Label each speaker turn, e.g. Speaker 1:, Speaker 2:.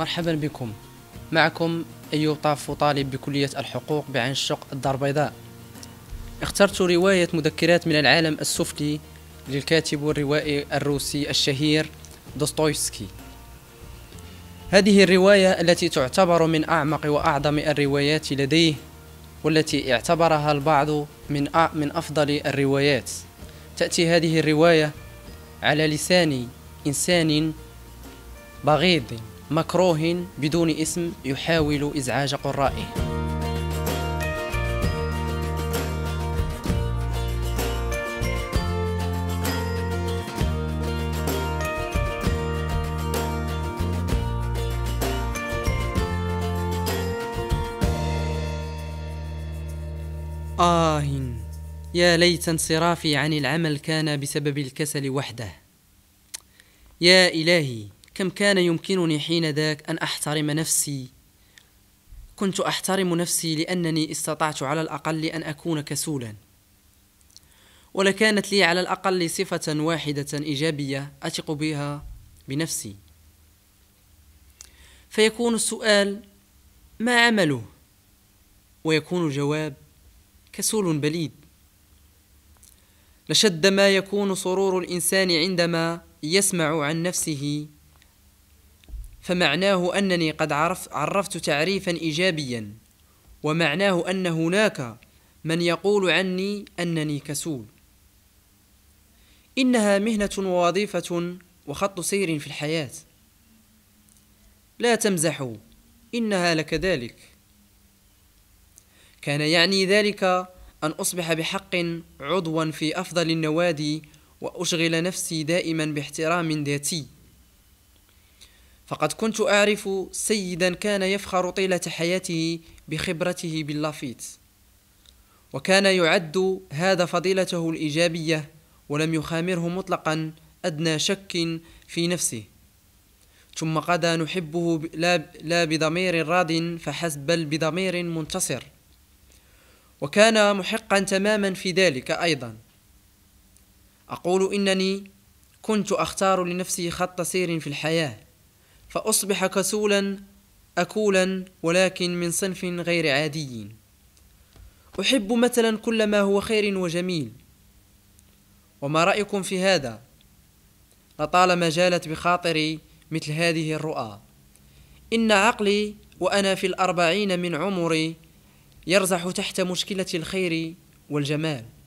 Speaker 1: مرحبا بكم. معكم أيوب طافو، طالب بكلية الحقوق بعين الشق الدار البيضاء. اخترت رواية مذكرات من العالم السفلي للكاتب والروائي الروسي الشهير دوستويفسكي. هذه الرواية التي تعتبر من أعمق وأعظم الروايات لديه، والتي اعتبرها البعض من أفضل الروايات. تأتي هذه الرواية على لسان إنسان بغيض مكروه بدون اسم يحاول إزعاج قرائه. يا ليت انصرافي عن العمل كان بسبب الكسل وحده. يا إلهي، كم كان يمكنني حين ذاك أن أحترم نفسي. كنت أحترم نفسي لأنني استطعت على الأقل أن أكون كسولا، ولكانت لي على الأقل صفة واحدة إيجابية أثق بها بنفسي. فيكون السؤال: ما عمله؟ ويكون الجواب: كسول بليد. لشد ما يكون سرور الإنسان عندما يسمع عن نفسه، فمعناه أنني قد عرفت تعريفا إيجابيا، ومعناه أن هناك من يقول عني أنني كسول. إنها مهنة ووظيفة وخط سير في الحياة. لا تمزحوا، إنها لكذلك. كان يعني ذلك أن أصبح بحق عضوا في أفضل النوادي، وأشغل نفسي دائما باحترام ذاتي. فقد كنت أعرف سيدا كان يفخر طيلة حياته بخبرته باللافيت، وكان يعد هذا فضيلته الإيجابية، ولم يخامره مطلقا أدنى شك في نفسه. ثم قد نحبه لا بضمير راض فحسب، بل بضمير منتصر، وكان محقا تماما في ذلك أيضا. أقول إنني كنت أختار لنفسي خط سير في الحياة، فأصبح كسولا أكولا، ولكن من صنف غير عادي. أحب مثلا كل ما هو خير وجميل. وما رأيكم في هذا؟ لطالما جالت بخاطري مثل هذه الرؤى. إن عقلي وأنا في 40 من عمري يرزح تحت مشكلة الخير والجمال.